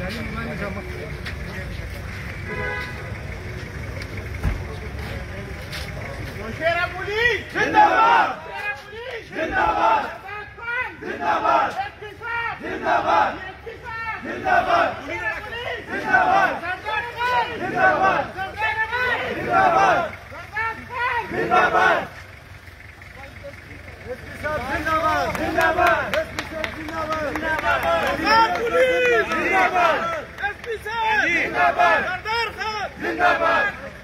शेरा police जिंदाबाद, जिंदाबाद, जिंदाबाद, जिंदाबाद, जिंदाबाद, जिंदाबाद, जिंदाबाद, जिंदाबाद, जिंदाबाद, एसपी साहब जिंदाबाद, जिंदाबाद, एसपी साहब जिंदाबाद, जिंदाबाद, पुलिस जिंदाबाद, एसपी साहब जिंदाबाद, सरदार साहब जिंदाबाद।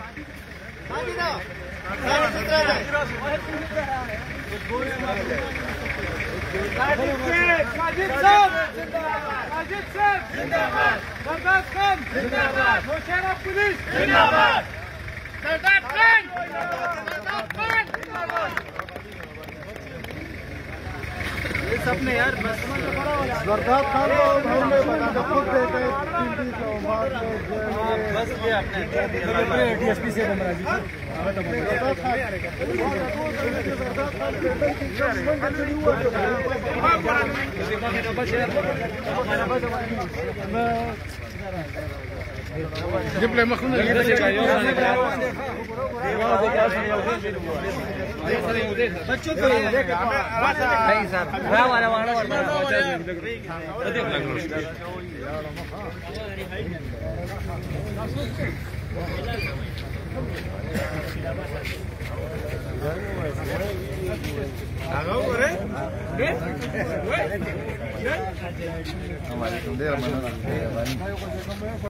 साजिद साहब जिंदाबाद, सरदार खान जिंदाबाद, नौशेरा पुलिस जिंदाबाद, सरदार खान जिंदाबाद। ये सबने यार सरदार खान को हमने बता खुद देते बस ये आपने डीएसपी से बंदा जी جبله مخنوق बच्चों को नहीं सर वाला हमारे